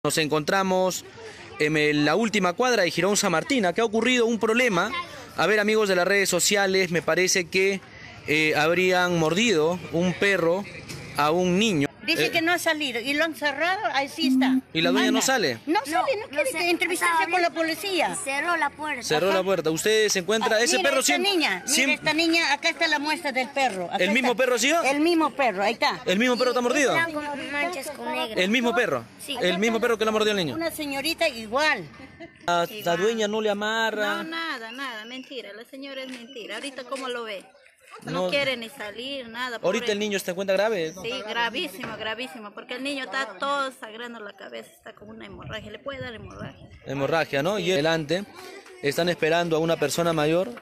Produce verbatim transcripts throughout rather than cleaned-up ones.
Nos encontramos en la última cuadra de Jirón San Martín. Acá ha ocurrido un problema. A ver, amigos de las redes sociales, me parece que eh, habrían mordido un perro a un niño. Dice eh, que no ha salido y lo han cerrado, ahí sí está. ¿Y la dueña Anda. no sale? No sale, no, No, quiere no que sé, entrevistarse estaba con la bien. policía. Cerró la puerta. Cerró Ajá. la puerta. Usted se encuentra... Ah, ese mira perro esta siempre... niña, mira siempre- esta niña, acá está la muestra del perro. Acá ¿El mismo está. perro ha sido? El mismo perro, ahí está. ¿El mismo perro está mordido? Blanco con manchas con negro. ¿El mismo perro? Sí. ¿El mismo perro que le ha mordido al niño? Una señorita igual. La, la dueña no le amarra. No, nada, nada, mentira, la señora es mentira. Ahorita cómo lo ve, no, No. quiere ni salir, nada. Ahorita pobre. el niño se encuentra grave. Sí, gravísimo, gravísimo, porque el niño está todo sangrando la cabeza, está con una hemorragia, le puede dar hemorragia. Hemorragia, ¿no? Y adelante están esperando a una persona mayor,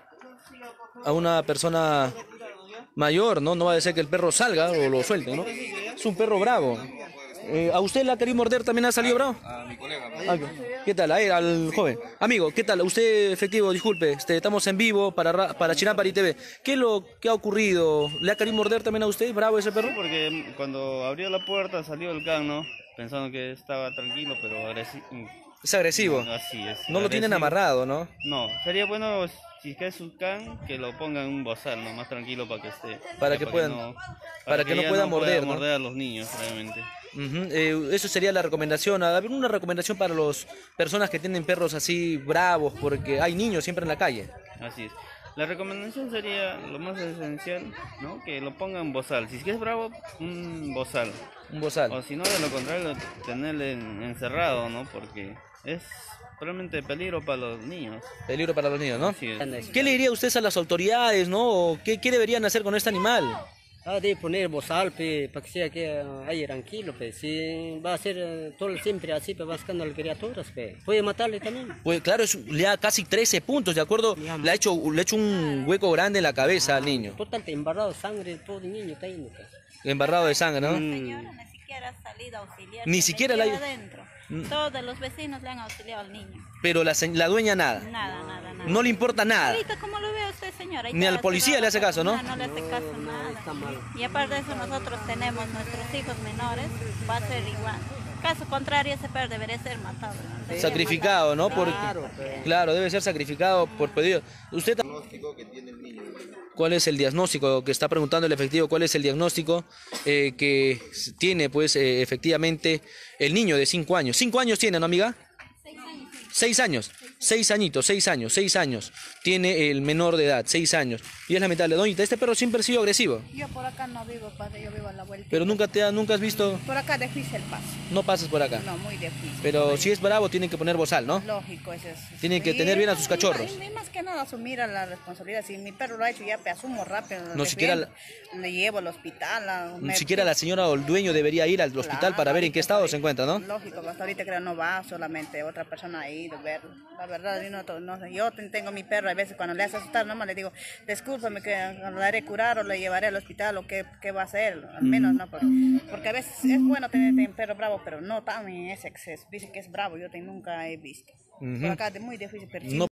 a una persona mayor, ¿no? No va a ser que el perro salga o lo suelte, ¿no? Es un perro bravo. Eh, ¿A usted la ha querido morder? ¿También ha salido bravo? A mi colega. Ah, ¿qué tal? A él, al joven. Amigo, ¿qué tal? Usted, efectivo, disculpe, este, estamos en vivo para, Ra- para Chinampari T V. ¿Qué es lo que ha ocurrido? ¿Le ha querido morder también a usted? ¿Bravo ese perro? Porque cuando abrió la puerta salió el can, ¿no? Pensando que estaba tranquilo, pero agresivo. Es agresivo. Así es. No lo tienen agresivo. amarrado, ¿no? No, sería bueno si es que es un can que lo pongan en un bozal, ¿no? Más tranquilo para que esté. Para ya que puedan- no, para que no ya puedan pueda morder, ¿no? morder a los niños, realmente. Ujú, eh, eso sería la recomendación. A ver, una recomendación para las personas que tienen perros así bravos, porque hay niños siempre en la calle. Así es. La recomendación sería lo más esencial, ¿no? Que lo pongan en bozal. Si es que es bravo, un bozal. Un bozal. O si no, de lo contrario, tenerle en- encerrado, ¿no? Porque es realmente peligro para los niños. Peligro para los niños, ¿no? Así es. ¿Qué le diría usted a las autoridades, no? ¿O ¿Qué, qué deberían hacer con este animal? Ah, de poner bozal, pe, para que sea que ah, ahí tranquilo, pe. Si va a ser eh, todo siempre así, pe, buscando a las criaturas, pe. Puede matarle también. Pues claro, es- le da casi trece puntos, ¿de acuerdo? Le ha hecho, le ha hecho un hueco grande en la cabeza al niño. Total, te embarrado de sangre, todo el niño está yendo, pe. Embarrado de sangre, ¿no? Mm. Señora ni siquiera ha salido a auxiliar. Ni se siquiera metió la- adentro. Todos los vecinos le han auxiliado al niño. Pero la, se- la dueña nada. Nada, nada, nada. No le importa nada. Ahorita, ¿cómo lo ve usted, señora? Ahí Ni está al policía cerrada le hace la caso, ¿no? puerta. No, no le hace caso nada. Y aparte de eso, nosotros tenemos nuestros hijos menores, va a ser igual. Caso contrario, ese perro debería ser matado. Debería Sacrificado, ¿no? Porque, claro, debe ser sacrificado por pedido. ¿Usted cuál es el diagnóstico que está preguntando el efectivo? ¿Cuál es el diagnóstico eh, que tiene, pues, eh, efectivamente el niño de cinco años? ¿Cinco años tiene, no, amiga? Seis años, seis añitos, seis años, seis años. Tiene el menor de edad, seis años. Y es lamentable. Doñita, este perro siempre ha sido agresivo. Yo por acá no vivo, padre, yo vivo a la vuelta. Pero nunca te ha- nunca has visto, Por acá difícil el paso. no pasas por acá. No, muy difícil. Pero si es bravo, tienen que poner bozal, ¿no? Lógico, eso es. Tienen que Y- tener bien a sus y- cachorros. Y, y más que nada asumir a la responsabilidad. Si mi perro lo ha hecho, ya me asumo rápido. lo No, siquiera defiendo, le llevo al hospital. a- Ni me- siquiera la señora o el dueño debería ir al hospital Claro, para ver en qué ahorita- estado se encuentra, ¿no? Lógico, hasta ahorita creo no va, solamente otra persona ha ido a ver. La verdad, yo no, no sé, yo ten- tengo mi perro, a veces cuando le hace asustar, nomás le digo, discúlpame que lo haré curar o le llevaré al hospital o qué, qué va a hacer, al menos, ¿no? Porque, porque a veces es bueno tener un perro bravo, pero no tan en ese exceso. Dice que es bravo, yo te- nunca he visto. Por acá es muy difícil, pero si No